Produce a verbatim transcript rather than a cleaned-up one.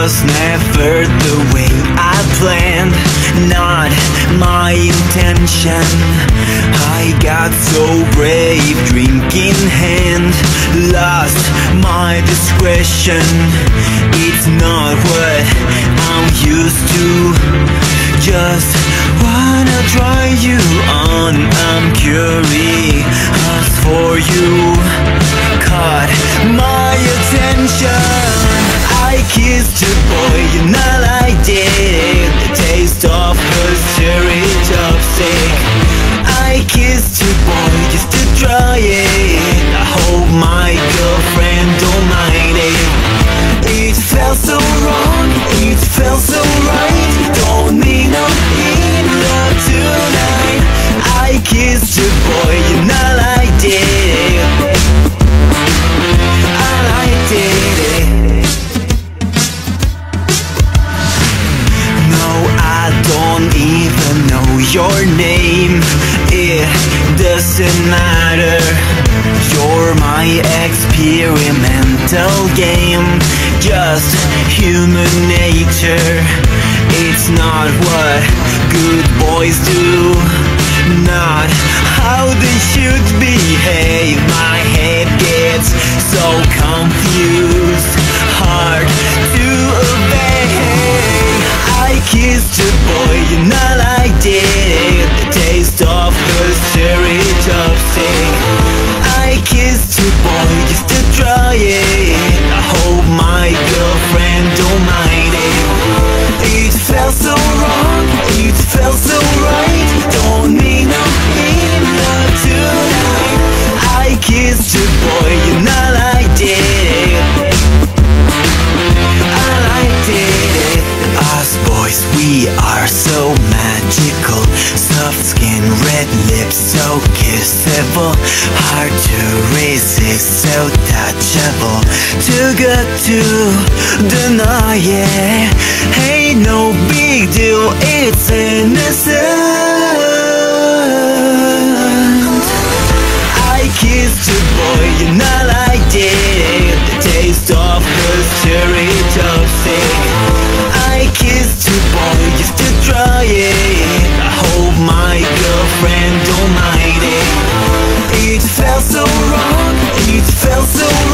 was never the way I planned, not my intention. I got so brave, drink in hand, lost my discretion. It's not what I'm used to, just wanna try you on. I'm curious for you, caught my attention. I kissed a boy and I liked it, the taste of her cherry chopstick. I kissed a boy just to try it, I hope my girlfriend don't mind it. It felt so wrong, it felt so right, don't mean no in love tonight. I kissed a boy and I liked it, I liked it. No, I don't even know your name, it doesn't matter. You're my experimental game, just human nature. It's not what good boys do, not how they should behave. My head gets so confused, hard to obey. I kissed a boy and I liked it, the taste of her cherry chopstick. I kissed a boy just to try it, I hope my girlfriend don't mind it. It felt so wrong, it felt so right, don't mean no in love tonight. I kissed a boy and I liked it, I liked it. Us boys, we are so magical, soft skin, red lips, so kissable, hard to resist, so touchable, too good to deny it. Ain't no big deal, it's innocent. I kissed a boy and I liked it, the taste of her cherry chopstick. I kissed a boy just to try it, I hope my girlfriend don't mind it. It felt so wrong, it felt so